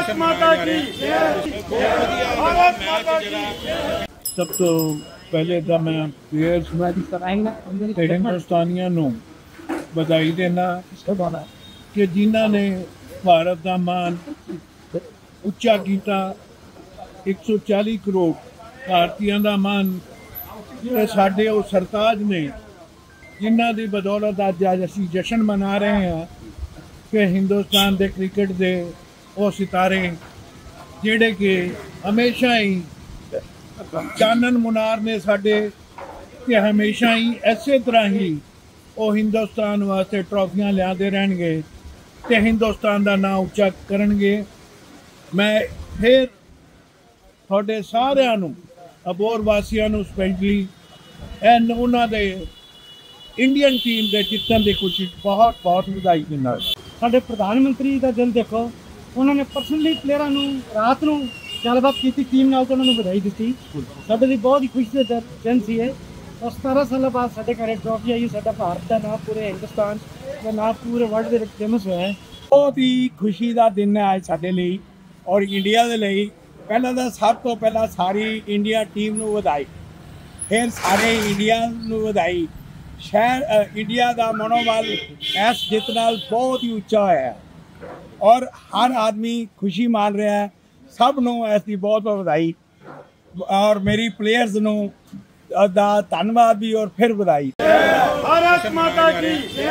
भारत माता की भारत माता की। सब तो पहले तो मैं प्लेयर्स हिंदुस्तानियों ਨੂੰ ਵਧਾਈ देना कि जिन्हों ने भारत का मान ਉੱਚਾ ਕੀਤਾ। 140 करोड़ भारतीयों का मान ਜਿਹੜੇ ਸਾਡੇ ਉਹ ਸਰਤਾਜ ਨੇ ਜਿਨ੍ਹਾਂ ਦੀ ਬਦੌਲਤ ਅੱਜ ਅਸੀਂ ਜਸ਼ਨ ਮਨਾ ਰਹੇ ਹਾਂ ਕਿ ਹਿੰਦੁਸਤਾਨ ਦੇ ਕ੍ਰਿਕਟ ਦੇ ਉਹ ਸਿਤਾਰੇ ਜਿਹੜੇ ਕਿ ਹਮੇਸ਼ਾ ਹੀ ਚਾਨਣ ਮੁਨਾਰ ਨੇ ਸਾਡੇ ਕਿ ਹਮੇਸ਼ਾ ਹੀ ਇਸੇ ਤਰ੍ਹਾਂ ਹੀ ਉਹ ਹਿੰਦੁਸਤਾਨ ਵਾਸਤੇ ਟਰਾਫੀਆਂ ਲਿਆਉਂਦੇ ਰਹਿਣਗੇ ਤੇ ਹਿੰਦੁਸਤਾਨ ਦਾ ਨਾਂ ਉੱਚਾ ਕਰਨਗੇ। ਮੈਂ ਫਿਰ ਤੁਹਾਡੇ ਸਾਰਿਆਂ ਨੂੰ ਅਬੋਹਰ ਵਾਸੀਆਂ ਨੂੰ ਸਪੈਸ਼ਲੀ ਐਨ ਉਹਨਾਂ ਦੇ ਇੰਡੀਅਨ ਟੀਮ ਦੇ ਜਿੱਤਣ ਦੀ ਖੁਸ਼ੀ ਬਹੁਤ ਬਹੁਤ ਵਧਾਈ ਦਿੰਦਾ। ਸਾਡੇ ਪ੍ਰਧਾਨ ਮੰਤਰੀ ਦਾ ਦਿਲ ਦੇਖੋ, ਉਹਨਾਂ ਨੇ ਪਰਸਨਲੀ ਪਲੇਅਰਾਂ ਨੂੰ ਰਾਤ ਨੂੰ ਗੱਲਬਾਤ ਕੀਤੀ ਟੀਮ ਨਾਲ ਤੇ ਉਹਨਾਂ ਨੂੰ ਵਧਾਈ ਦਿੱਤੀ। ਸਾਡੇ ਲਈ ਬਹੁਤ ਹੀ ਖੁਸ਼ੀ ਦਾ ਦਿਨ ਸੀ ਇਹ। 17 ਸਾਲਾਂ ਬਾਅਦ ਸਾਡੇ ਘਰੇ ਟਰੋਫੀ ਆਈ। ਸਾਡਾ ਭਾਰਤ ਦਾ ਨਾਮ ਪੂਰੇ ਹਿੰਦੁਸਤਾਨ ਦਾ ਨਾਮ ਪੂਰੇ ਵਰਲਡ ਦੇ ਵਿੱਚ ਫੇਮਸ ਹੋਇਆ ਹੈ। ਬਹੁਤ ਹੀ ਖੁਸ਼ੀ ਦਾ ਦਿਨ ਹੈ ਅੱਜ ਸਾਡੇ ਲਈ ਔਰ ਇੰਡੀਆ ਦੇ ਲਈ। ਪਹਿਲਾਂ ਤਾਂ ਸਭ ਤੋਂ ਪਹਿਲਾਂ ਸਾਰੀ ਇੰਡੀਆ ਟੀਮ ਨੂੰ ਵਧਾਈ, ਫਿਰ ਸਾਰੇ ਇੰਡੀਆ ਨੂੰ ਵਧਾਈ। ਸ਼ਹਿਰ ਇੰਡੀਆ ਦਾ ਮਨੋਬਲ ਇਸ ਜਿੱਤ ਨਾਲ ਬਹੁਤ ਹੀ ਉੱਚਾ ਹੋਇਆ ਹੈ ਔਰ ਹਰ ਆਦਮੀ ਖੁਸ਼ੀ ਮਾਣ ਰਿਹਾ ਹੈ। ਸਭ ਨੂੰ ਇਸ ਦੀ ਬਹੁਤ ਬਹੁਤ ਵਧਾਈ ਔਰ ਮੇਰੀ ਪਲੇਅਰਸ ਨੂੰ ਦਾ ਧੰਨਵਾਦ ਵੀ ਔਰ ਫਿਰ ਵਧਾਈ। भारत माता की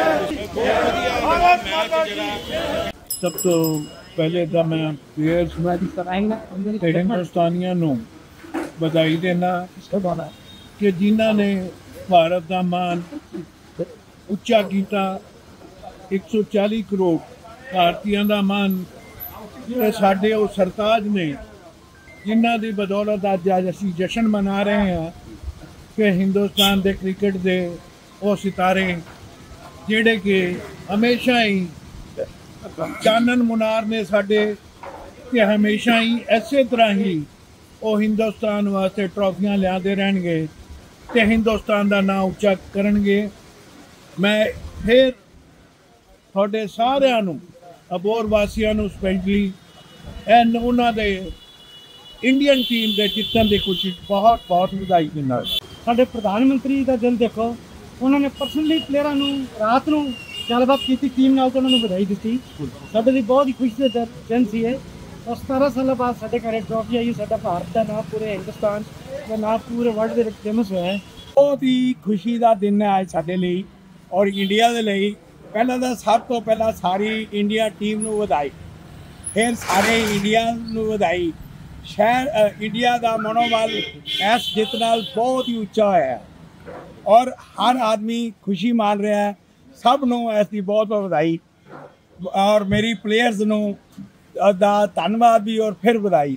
भारत माता की। सब तो पहले तो मैं प्लेयर्स हिंदुस्तानियों ਨੂੰ ਵਧਾਈ देना कि जिन्हों ने भारत का मान ਉੱਚਾ ਕੀਤਾ। 140 करोड़ भारतीयों का मान ਜਿਹੜੇ ਸਾਡੇ ਉਹ ਸਰਤਾਜ ਨੇ ਜਿਨ੍ਹਾਂ ਦੀ ਬਦੌਲਤ ਅੱਜ ਅਸੀਂ ਜਸ਼ਨ ਮਨਾ ਰਹੇ ਹਾਂ ਕਿ ਹਿੰਦੁਸਤਾਨ ਦੇ ਕ੍ਰਿਕਟ ਦੇ ਉਹ ਸਿਤਾਰੇ ਜਿਹੜੇ ਕਿ ਹਮੇਸ਼ਾ ਹੀ ਚਾਨਣ ਮੁਨਾਰ ਨੇ ਸਾਡੇ ਕਿ ਹਮੇਸ਼ਾ ਹੀ ਇਸੇ ਤਰ੍ਹਾਂ ਹੀ ਉਹ ਹਿੰਦੁਸਤਾਨ ਵਾਸਤੇ ਟਰਾਫੀਆਂ ਲਿਆਉਂਦੇ ਰਹਿਣਗੇ ਤੇ ਹਿੰਦੁਸਤਾਨ ਦਾ ਨਾਂ ਉੱਚਾ ਕਰਨਗੇ। ਮੈਂ ਫਿਰ ਤੁਹਾਡੇ ਸਾਰਿਆਂ ਨੂੰ ਅਬੋਹਰ ਵਾਸੀਆਂ ਨੂੰ ਸਪੈਸ਼ਲੀ ਐਨ ਉਹਨਾਂ ਦੇ ਇੰਡੀਅਨ ਟੀਮ ਦੇ ਜਿੱਤਣ ਦੀ ਖੁਸ਼ੀ ਬਹੁਤ ਬਹੁਤ ਵਧਾਈ ਦਿੰਦਾ। ਸਾਡੇ ਪ੍ਰਧਾਨ ਮੰਤਰੀ ਦਾ ਦਿਲ ਦੇਖੋ, ਉਹਨਾਂ ਨੇ ਪਰਸਨਲੀ ਪਲੇਅਰਾਂ ਨੂੰ ਰਾਤ ਨੂੰ ਗੱਲਬਾਤ ਕੀਤੀ ਟੀਮ ਨਾਲ ਤੇ ਉਹਨਾਂ ਨੂੰ ਵਧਾਈ ਦਿੱਤੀ। ਸਾਡੇ ਲਈ ਬਹੁਤ ਹੀ ਖੁਸ਼ੀ ਦਾ ਦਿਨ ਸੀ ਇਹ। 17 ਸਾਲਾਂ ਬਾਅਦ ਸਾਡੇ ਘਰੇ ਟਰੋਫੀ ਆਈ। ਸਾਡਾ ਭਾਰਤ ਦਾ ਨਾਮ ਪੂਰੇ ਹਿੰਦੁਸਤਾਨ ਦਾ ਨਾਮ ਪੂਰੇ ਵਰਲਡ ਦੇ ਵਿੱਚ ਫੇਮਸ ਹੋਇਆ ਹੈ। ਬਹੁਤ ਹੀ ਖੁਸ਼ੀ ਦਾ ਦਿਨ ਹੈ ਅੱਜ ਸਾਡੇ ਲਈ ਔਰ ਇੰਡੀਆ ਦੇ ਲਈ। ਪਹਿਲਾਂ ਤਾਂ ਸਭ ਤੋਂ ਪਹਿਲਾਂ ਸਾਰੀ ਇੰਡੀਆ ਟੀਮ ਨੂੰ ਵਧਾਈ, ਫਿਰ ਸਾਰੇ ਇੰਡੀਆ ਨੂੰ ਵਧਾਈ। ਸ਼ਹਿਰ ਇੰਡੀਆ ਦਾ ਮਨੋਬਲ ਇਸ ਜਿੱਤ ਨਾਲ ਬਹੁਤ ਹੀ ਉੱਚਾ ਹੋਇਆ ਹੈ ਔਰ ਹਰ ਆਦਮੀ ਖੁਸ਼ੀ ਮਾਣ ਰਿਹਾ ਹੈ। ਸਭ ਨੂੰ ਇਸ ਦੀ ਬਹੁਤ ਬਹੁਤ ਵਧਾਈ ਔਰ ਮੇਰੀ ਪਲੇਅਰਸ ਨੂੰ ਦਾ ਧੰਨਵਾਦ ਵੀ ਔਰ ਫਿਰ ਵਧਾਈ।